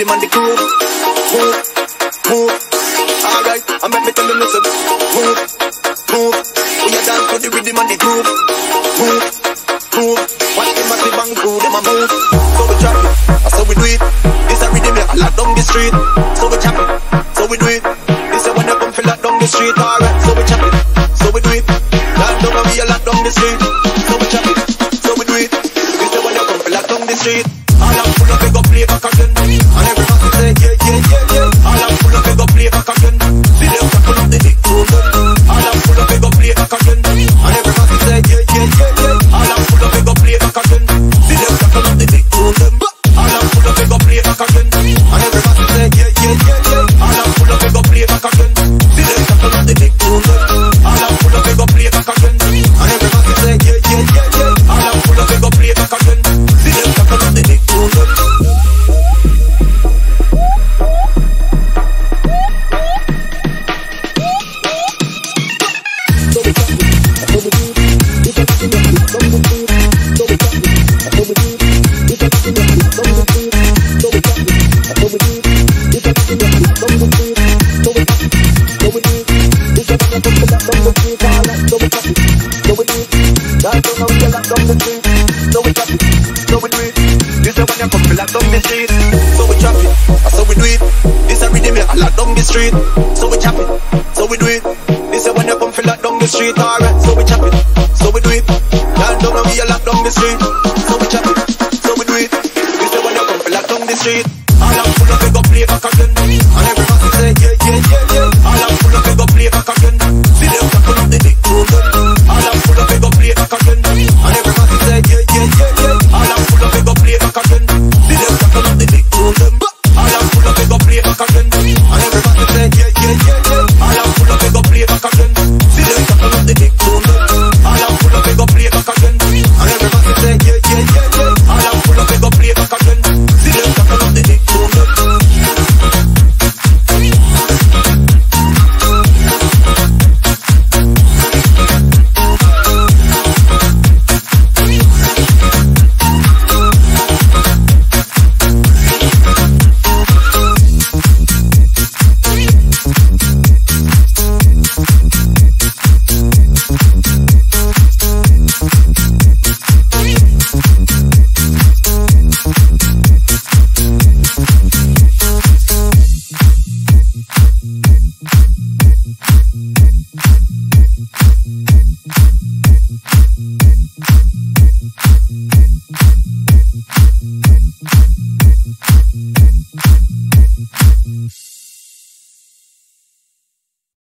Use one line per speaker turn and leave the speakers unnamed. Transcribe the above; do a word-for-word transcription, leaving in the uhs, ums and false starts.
rhythm and the groove. Move, move. Alright, I make me tell you listen. Move, move. We a dance to the rhythm and the groove. Move, move. Watch them massive and crew, them a move. So we chop it, and so we do it. This a rhythm like a lot down the street. So we chop it, so we do it. This a when you come feel like down the street. Alright, so we chop it, so we do it. That don't know we a lot down the street. So we chop it, so we do it. This a when you come feel like down the street. All I'm full of they go play back again. And everybody say yeah, yeah, yeah, yeah. All I'm full of they go play back again. See them tackle up the big movement. All I'm full of they go play back again. And everybody say yeah, yeah, yeah, yeah. All I'm full of they go play back again. See them tackle up the big movement. All I'm full of they go play back again. And everybody say yeah, yeah, yeah, yeah. All I'm full of they go play back again. See them tackle up the big movement. All I'm full of they go play back again. And everybody say yeah, yeah, yeah, yeah. All I'm full of they go play back again. See them tackle up the big movement. Street, so we chop it, so we do it. This is when you come feel like down the street, alright, so we chop it, so we do it. Can't don't know we a lot down the street.